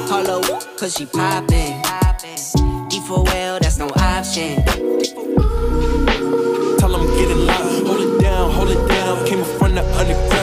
Call her cause she poppin'. D4L, that's no option. Tell 'em get it loud, hold it down, hold it down. Came from the underground.